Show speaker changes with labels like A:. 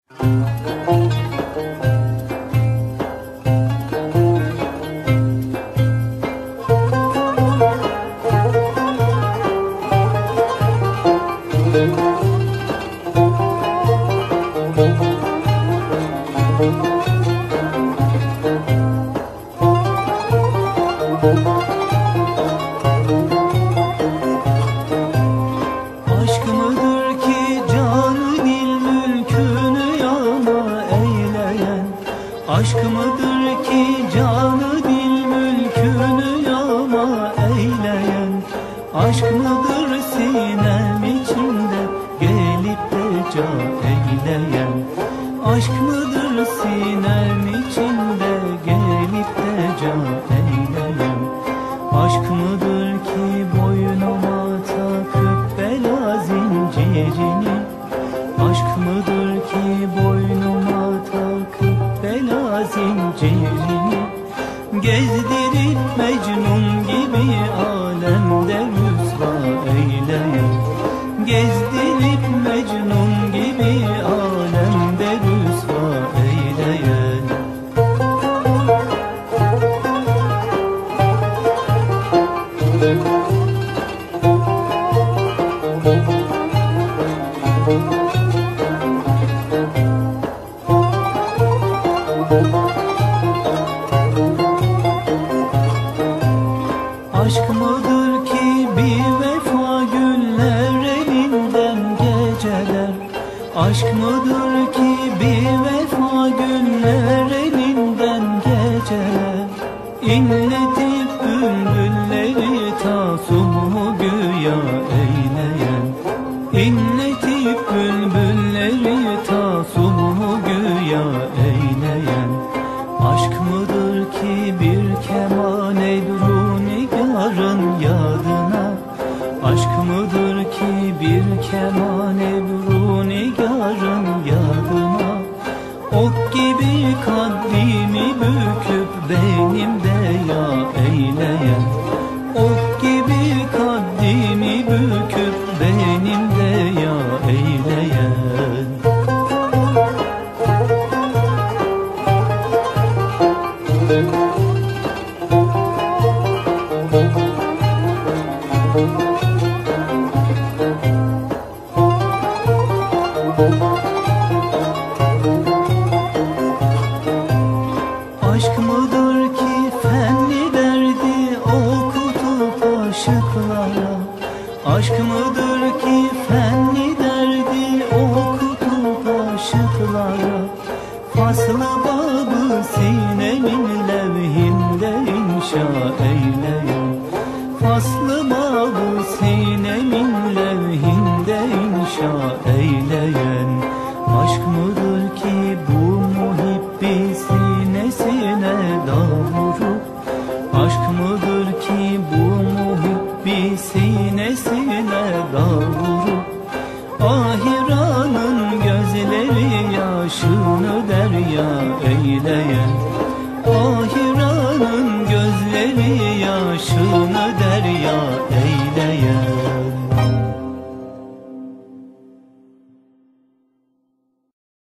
A: Aşk mıdır ki canı dil mülkünü yağma eyleyen? Aşk mıdır ki canı dil mülkünü yağma eyleyen? Aşk mıdır sinem içinde gelip de can eyleyen? Aşk mıdır sinem içinde gelip de can eyleyen? Aşk mıdır ki boynuma takıp bela zincirini? Aşk mıdır ki boynuma takıp bela zincirini? Gezdirip Mecnun gibi alemde rüsva eyleyen? Gezdirip Mecnun gibi alemde rüsva eyleyen? Aşk mıdır ki bir vefa günler elinden geceler? Aşk mıdır ki bir vefa günler elinden geceler? İnletip bülbülleri tasumu güya eyleyen? İnletip bülbülleri tasumu güya eyleyen? Aşk mıdır ki bir keman Ebru Nigar'ın yadına? Aşk mıdır ki bir keman Ebru Nigar'ın yadına? Ok gibi kaddimi büküp benim de ya eyleyen? Ok gibi kaddimi büküp benim de ya eyleyen? Aşk mıdır ki fenli derdi okutup aşıklara? Aşk mıdır ki fenli derdi okutup aşıklara? Faslı babı sinemin levhinde inşa eyleyen? Faslı babı sinemin levhinde inşa eyleyen? Aşk mıdır ki bu muhibbi sinesine dağ vurup? Aşk mıdır ki bu muhibbi sinesine dağ vurup? Ahiranın gözleri yaşını derya eyleyen? Ahiranın gözleri yaşını derya